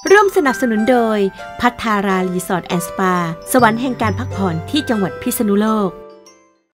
ร่วมสนับสนุนโดยพัทรารีสอร์ทแอนด์สปาสวรรค์แห่งการพักผ่อนที่จังหวัดพิษณุโลก